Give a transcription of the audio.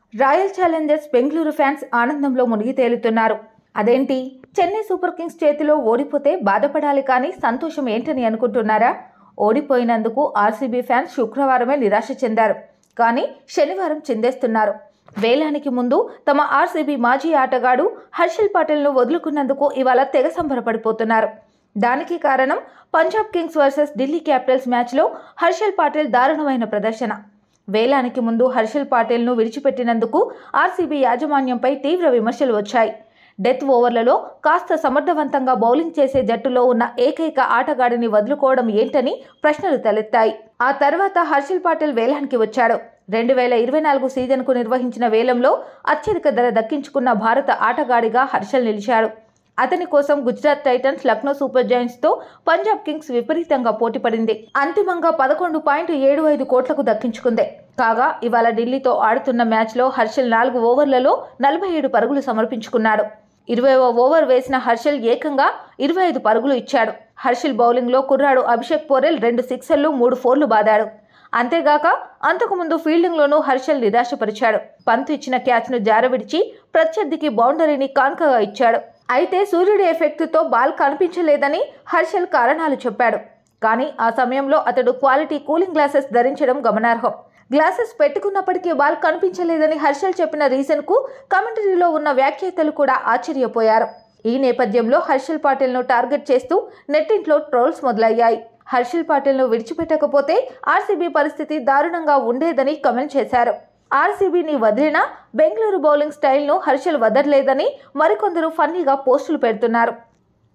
Royal Challengers Bengaluru fans ఆనందంలో మునిగి తేలుతున్నారు. అదేంటి, చెన్నై సూపర్ కింగ్స్ చేతిలో ఓడిపోతే బాధపడాలి కానీ సంతోషం ఏంటని అనుకుంటున్నారా? ఓడిపోయినందుకు ఆర్సీబీ ఫ్యాన్స్ శుక్రవారమే నిరాశ చెందారు. కానీ శనివారం చిందేస్తున్నారు. వేలానికి ముందు తమ ఆర్సీబీ మాజీ ఆటగాడు హర్షల్ పటేల్ను వదులుకున్నందుకు ఇవాళ తెగ సంబరపడిపోతున్నారు. దానికి కారణం Punjab kings versus Delhi capitals మ్యాచ్లో హర్షల్ పటేల్ దారుణమైన ప్రదర్శన. వేలానికి ముందు హర్షల్ పటేల్ను విడిచిపెట్టినందుకు ఆర్సీబీ యాజమాన్యంపై తీవ్ర విమర్శలు వచ్చాయి. డెత్ ఓవర్లలో కాస్త సమర్థవంతంగా బౌలింగ్ చేసే జట్టులో ఉన్న ఏకైక ఆటగాడిని వదులుకోవడం ఏంటని ప్రశ్నలు తలెత్తాయి. ఆ తర్వాత హర్షల్ పటేల్ వేలానికి వచ్చాడు. 2024 సీజన్కు నిర్వహించిన వేలంలో అత్యధిక ధర దక్కించుకున్న భారత ఆటగాడిగా హర్షల్ నిలిచాడు. అతని కోసం గుజరాత్ టైటన్స్, లక్నో సూపర్ జైంట్స్తో పంజాబ్ కింగ్స్ విపరీతంగా పోటీపడింది. అంతిమంగా 11.75 కోట్లకు దక్కించుకుంది. కాగా ఇవాళ ఢిల్లీతో ఆడుతున్న మ్యాచ్లో హర్షల్ 4 ఓవర్లలో 47 పరుగులు సమర్పించుకున్నాడు. 20వ ఓవర్ వేసిన హర్షల్ ఏకంగా 25 పరుగులు ఇచ్చాడు. హర్షల్ బౌలింగ్లో కుర్రాడు అభిషేక్ పోరెల్ 2 సిక్సర్లు 3 ఫోర్లు బాదాడు. అంతేగాక అంతకుముందు ఫీల్డింగ్లోనూ హర్షల్ నిరాశపరిచాడు. పంతు ఇచ్చిన క్యాచ్ను జారవిడిచి ప్రత్యర్థికి బౌండరీని కాన్కగా ఇచ్చాడు. అయితే సూర్యుడి ఎఫెక్ట్తో బాల్ కనిపించలేదని హర్షల్ కారణాలు చెప్పాడు. కానీ ఆ సమయంలో అతడు క్వాలిటీ కూలింగ్ గ్లాసెస్ ధరించడం గమనార్హం. గ్లాసెస్ పెట్టుకున్నప్పటికీ బాల్ కనిపించలేదని హర్షల్ చెప్పిన రీజన్కు కమెంటరీలో ఉన్న వ్యాఖ్యాతలు కూడా ఆశ్చర్యపోయారు. ఈ నేపథ్యంలో హర్షల్ పటేల్ను టార్గెట్ చేస్తూ నెట్టింట్లో ట్రోల్స్ మొదలయ్యాయి. హర్షల్ పటేల్ను విడిచిపెట్టకపోతే ఆర్సీబీ పరిస్థితి దారుణంగా ఉండేదని కమెంట్ చేశారు. ఆర్సీబీని వదిలినా బెంగళూరు బౌలింగ్ స్టైల్ను హర్షల్ వదలలేదని మరికొందరు ఫన్నీగా పోస్టులు పెడుతున్నారు.